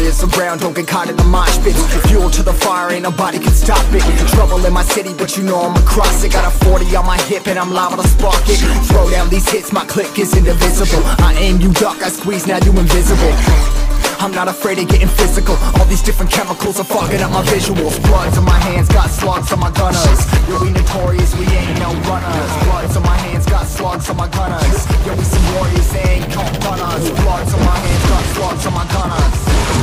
warriors around, don't get caught in the mosh pit. Fuel to the fire, ain't nobody can stop it. Trouble in my city, but you know I'm across it. Got a 40 on my hip and I'm liable to spark it. Throw down these hits, my click is indivisible. I aim, you duck, I squeeze, now you invisible. I'm not afraid of getting physical. All these different chemicals are fogging up my visuals. Bloods on my hands, got slugs on my gunners. Yo, we notorious, we ain't no runners. Bloods on my hands, got slugs on my gunners. Yo, we some warriors, they ain't called gunners. Bloods on my hands, got slugs on my gunners.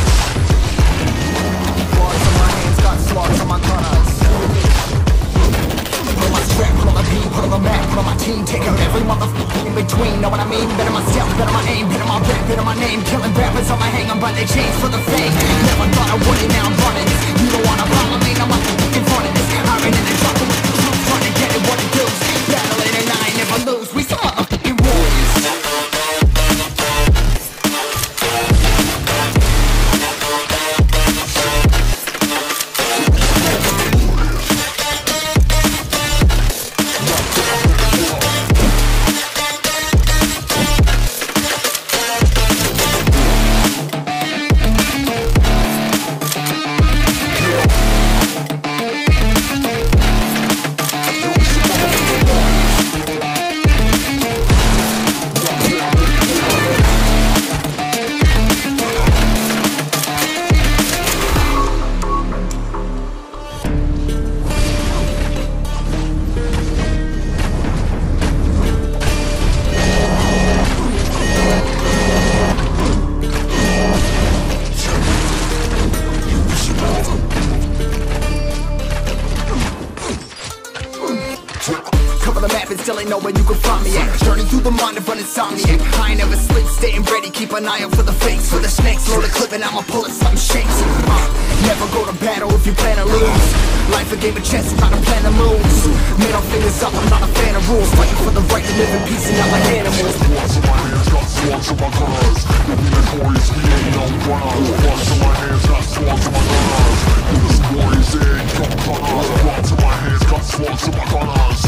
Bloods on my hands, got slugs on my gunners. Put on my strap, put on my beat, put on the map, put on my team. Take out every motherfucker in between, know what I mean? Better myself, better my aim, better my rap, better my name. Killing rappers on my hang, I'm by their chains for the fame. Never thought I would it, now I'm running. You don't wanna follow me, now I'm in front of this. Iron in the trouble with the truth, trying to get it what it does. Battling and I ain't never lose, we some motherfucking warriors. Cover the map and still ain't know where you can find me at. Journey through the mind of an insomniac. I ain't never sleep, staying ready, keep an eye out for the fakes. For the snakes, load a clip and I'ma pull it, something shakes. Never go to battle if you plan to lose. Life a game of chess, try to plan the moves. Middle fingers up, I'm not a fan of rules. Fighting for the right to live in peace and not like animals. Bloods on my hands, got slugs on my gunners. We notorious, we ain't no runners. Bloods on my hands, got slugs on my gunners. We some warriors, they ain't no runners. Bloods on my hands, got slugs on my gunners.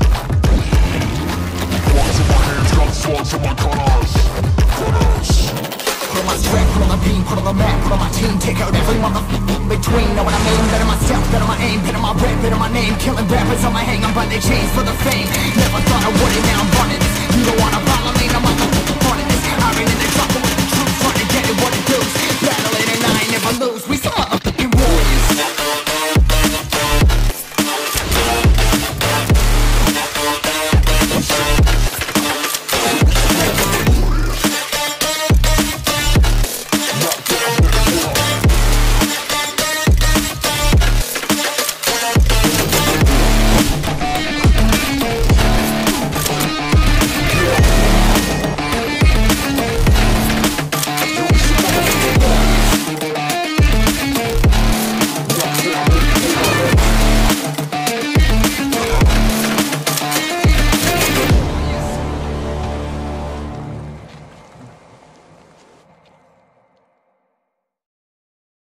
Bloods on my hands, got slugs on my gunners. Put on my strap, put on my beam, put on the map, put on my team. Take out every motherfucker in between, know what I mean? Better myself, better my aim, better my rap, better my name. Killing rappers on my hang, I'm by their chains for the fame. Never thought I would it, now I'm running. You don't wanna follow me, no motherfucker.